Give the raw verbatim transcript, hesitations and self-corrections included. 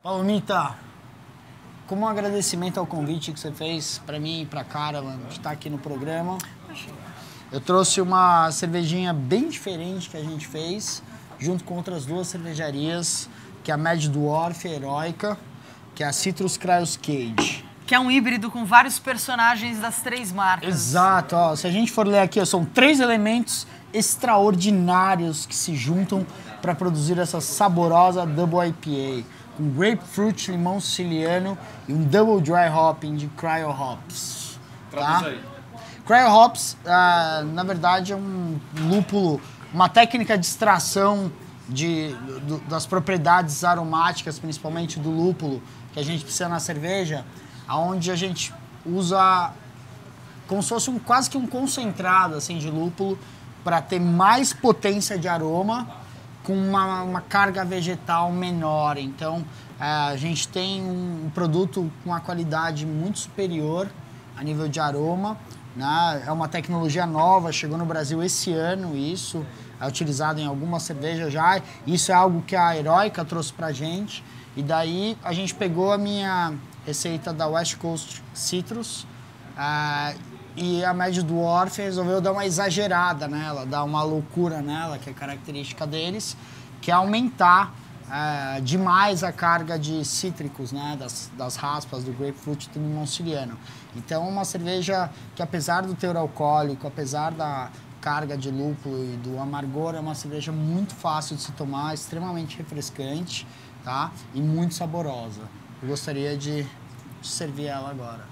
Palomita, como um agradecimento ao convite que você fez para mim e para Caravan de estar aqui no programa, eu trouxe uma cervejinha bem diferente que a gente fez, junto com outras duas cervejarias, que é a Mad Dwarf e a Heroica, que é a Citrus Cryos Cage. Que é um híbrido com vários personagens das três marcas. Exato, ó, se a gente for ler aqui, ó, são três elementos extraordinários que se juntam para produzir essa saborosa Double I P A, com grapefruit, limão siciliano e um double dry hopping de Cryo Hops. Traduz Tá? aí. Cryo Hops, ah, na verdade, é um lúpulo, uma técnica de extração de, do, das propriedades aromáticas, principalmente do lúpulo, que a gente precisa na cerveja, onde a gente usa como se fosse um, quase que um concentrado assim, de lúpulo para ter mais potência de aroma com uma, uma carga vegetal menor. Então, a gente tem um produto com uma qualidade muito superior a nível de aroma, né? É uma tecnologia nova, chegou no Brasil esse ano, isso é utilizado em algumas cervejas já. Isso é algo que a Heroica trouxe pra gente. E daí a gente pegou a minha receita da West Coast Citrus uh, e a Mad Dwarf resolveu dar uma exagerada nela, dar uma loucura nela, que é característica deles, que é aumentar uh, demais a carga de cítricos, né, das, das raspas do grapefruit e do limão siciliano. Então é uma cerveja que, apesar do teor alcoólico, apesar da carga de lúpulo e do amargor, é uma cerveja muito fácil de se tomar, extremamente refrescante, tá? E muito saborosa. Eu gostaria de servir ela agora.